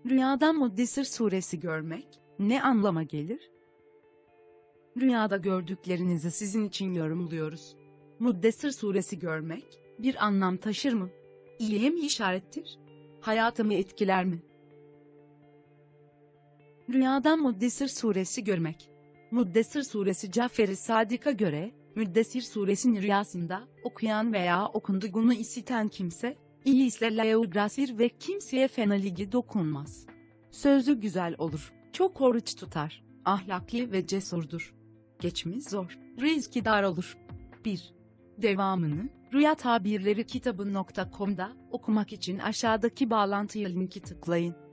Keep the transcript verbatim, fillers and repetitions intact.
Rüyada Muddesır suresi görmek ne anlama gelir? Rüyada gördüklerinizi sizin için yorumluyoruz. Muddesir suresi görmek bir anlam taşır mı? İyiye mi işarettir? Hayatımı etkiler mi? Rüyada Muddesir suresi görmek. Müddesir suresi Cafer-i Sadik'a göre, Müddesir suresinin rüyasında, okuyan veya okundugunu isiten kimse, islerle ugrasir ve kimseye fenaligi dokunmaz. Sözü güzel olur, çok oruç tutar, ahlakli ve cesurdur. Geçimi zor, rizki dar olur. bir. Devamını, rüya tabirleri kitabı nokta com'da okumak için aşağıdaki bağlantıya linki tıklayın.